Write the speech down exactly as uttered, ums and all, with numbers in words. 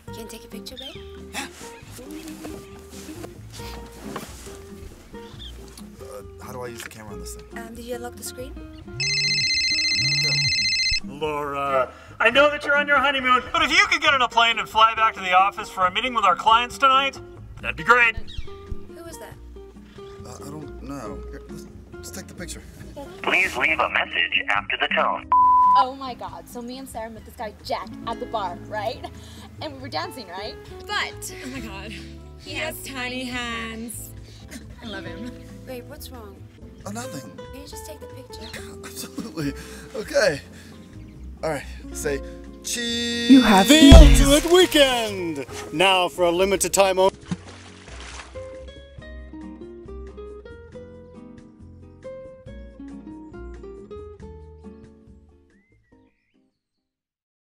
Can you take a picture, babe? Yeah. Uh, how do I use the camera on this thing? Um, did you unlock the screen? Laura, I know that you're on your honeymoon, but if you could get on a plane and fly back to the office for a meeting with our clients tonight, that'd be great. Who was that? Uh, I don't know. Here, let's, let's take the picture. Please leave a message after the tone. Oh my god, so me and Sarah met this guy Jack at the bar, right? And we were dancing, right? But, oh my god, he has tiny hands. I love him. Babe, what's wrong? Oh, nothing. Can you just take the picture? Absolutely. Okay. All right. Say cheese. You have the ultimate weekend. Now for a limited time only.